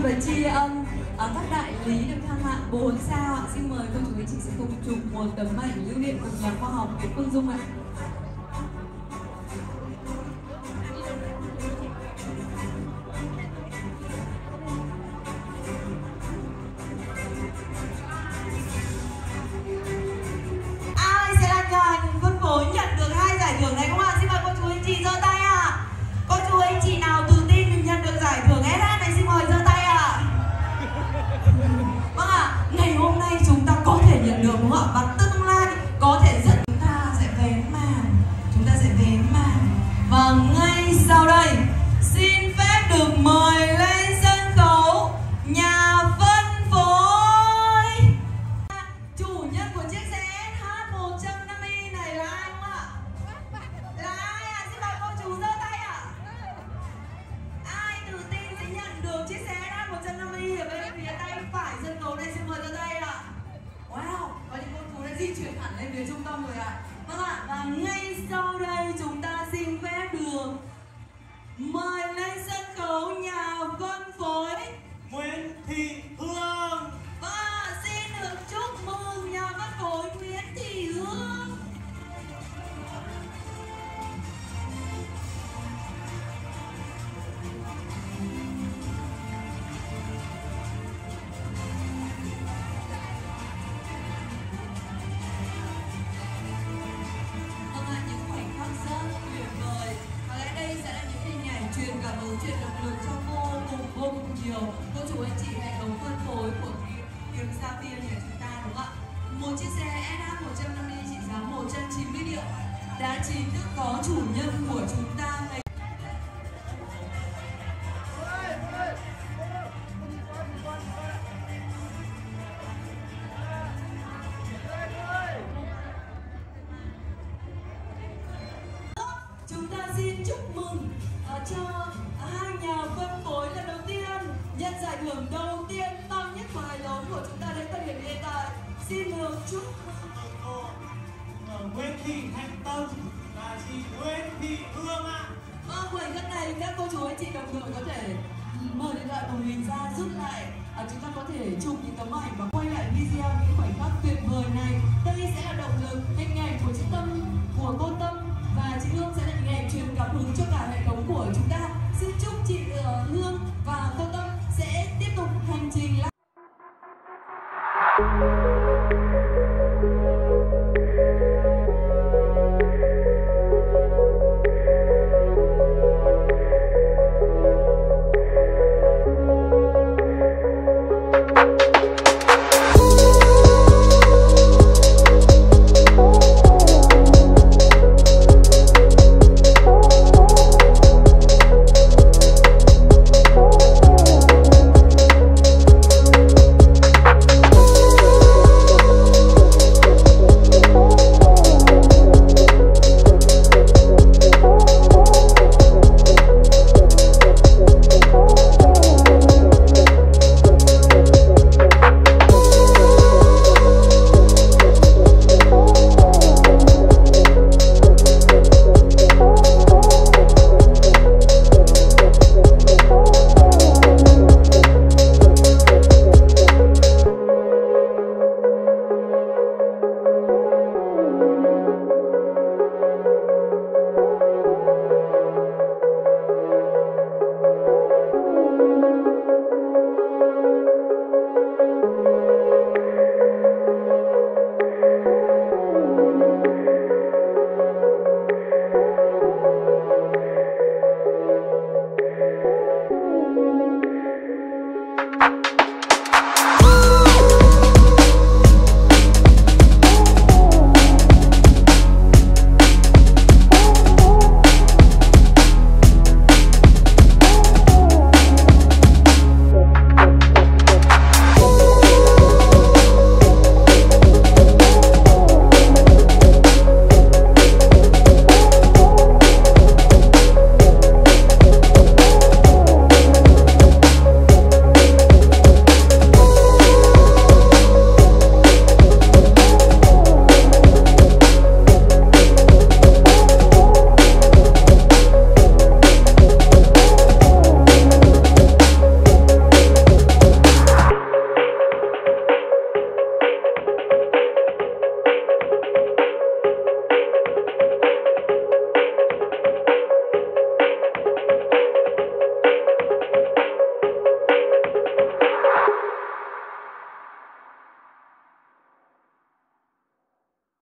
và tri ân các đại lý được thăng hạng 4 sao ạ. Xin mời cô chú anh chị sẽ cùng chụp một tấm ảnh lưu niệm cùng nhà khoa học Phương Dung ạ. Ai sẽ là người phân phối nhận được 2 giải thưởng này không ạ? Xin mời cô chú anh chị giơ tay ạ. Cô chú anh chị nào tự tin mình nhận được giải thưởng SH này xin mời giơ tay ạ. Vâng ạ, ngày hôm nay chúng ta có thể nhận được đúng không ạ? Và tương lai có thể rất chúng ta sẽ vén màn. Và ngay sau đây xin phép được mời lên sân khấu nhà phân phối. Chủ nhân của chiếc xe SH150 này là ai không ạ? Là ai ạ? Xin mời cô chú giơ tay ạ. Ai tự tin sẽ nhận được chiếc xe SH150 ở bên phía tay phải sân khấu này, xin mời giơ tay ạ. Wow, có những cô chú đã di chuyển hẳn lên phía trung tâm rồi ạ. Vâng ạ, và ngay sau đây chúng ta xin phép được mời lên sân khấu nhà phân phối Nguyễn Thị Hương. và xin được chúc mừng nhà phân phối Nguyễn Thị Hương. Vâng ạ, những khoảnh khắc rất tuyệt vời. Có lẽ đây sẽ là những hình ảnh truyền cảm hứng, truyền động lực cho vô cùng nhiều cô chú anh chị hệ thống phân phối của Kiềm Sapphire nhà chúng ta đúng không ạ? Một chiếc xe SH150 trị giá 190 triệu đã chính thức có chủ nhân của chúng ta ngày. Chúng ta xin chúc mừng cho hai nhà phân phối lần đầu tiên nhận giải thưởng đầu tiên to nhất và hài lớn của chúng ta đến thời điểm hiện tại. Xin được chúc Cô Nguyễn Thị Thanh Tâm và chị Nguyễn Thị Hương ạ. khoảnh khắc này các cô chú anh chị đồng đội có thể mở điện thoại của mình ra rút lại. Chúng ta có thể chụp những tấm ảnh và quay lại video những khoảnh khắc tuyệt vời này. Đây sẽ là động lực, hình ảnh của chị Tâm, của cô Tâm và chị Hương sẽ là những ảnh truyền cảm hứng cho cả hệ thống của chúng ta. Xin chúc chị Hương và cô Tâm sẽ tiếp tục hành trình.